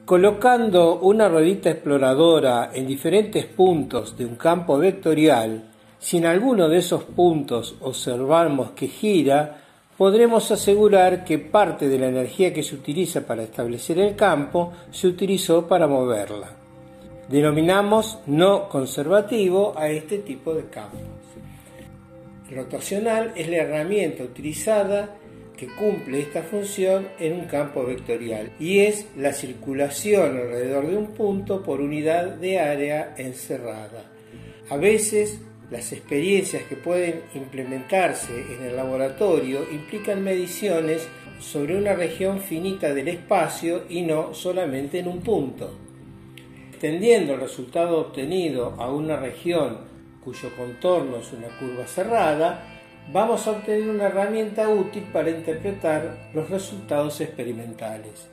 Colocando una ruedita exploradora en diferentes puntos de un campo vectorial, si en alguno de esos puntos observamos que gira, podremos asegurar que parte de la energía que se utiliza para establecer el campo se utilizó para moverla. Denominamos no conservativo a este tipo de campos. El rotacional es la herramienta utilizada que cumple esta función en un campo vectorial y es la circulación alrededor de un punto por unidad de área encerrada. A veces las experiencias que pueden implementarse en el laboratorio implican mediciones sobre una región finita del espacio y no solamente en un punto. Extendiendo el resultado obtenido a una región cuyo contorno es una curva cerrada, vamos a obtener una herramienta útil para interpretar los resultados experimentales.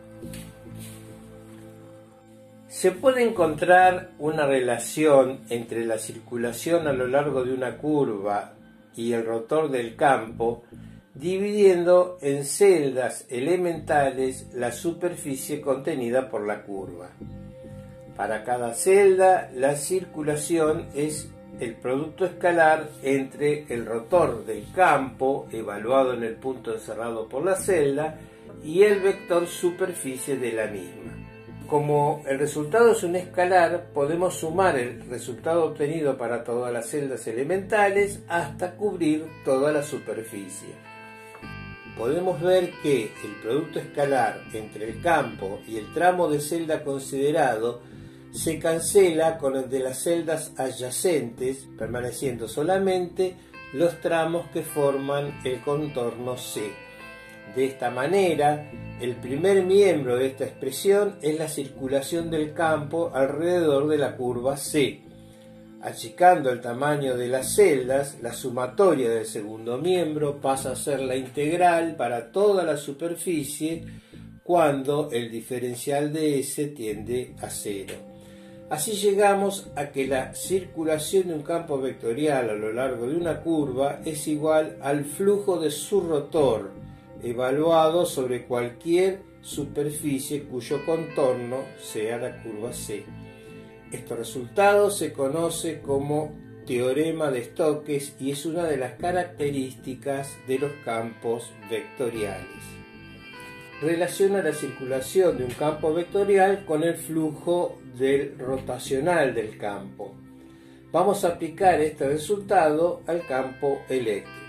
Se puede encontrar una relación entre la circulación a lo largo de una curva y el rotor del campo, dividiendo en celdas elementales la superficie contenida por la curva. Para cada celda, la circulación es el producto escalar entre el rotor del campo, evaluado en el punto encerrado por la celda, y el vector superficie de la misma. Como el resultado es un escalar, podemos sumar el resultado obtenido para todas las celdas elementales hasta cubrir toda la superficie. Podemos ver que el producto escalar entre el campo y el tramo de celda considerado se cancela con el de las celdas adyacentes, permaneciendo solamente los tramos que forman el contorno C. De esta manera, el primer miembro de esta expresión es la circulación del campo alrededor de la curva C. Achicando el tamaño de las celdas, la sumatoria del segundo miembro pasa a ser la integral para toda la superficie cuando el diferencial de S tiende a 0. Así llegamos a que la circulación de un campo vectorial a lo largo de una curva es igual al flujo de su rotor, evaluado sobre cualquier superficie cuyo contorno sea la curva C. Este resultado se conoce como teorema de Stokes y es una de las características de los campos vectoriales. Relaciona la circulación de un campo vectorial con el flujo del rotacional del campo. Vamos a aplicar este resultado al campo eléctrico.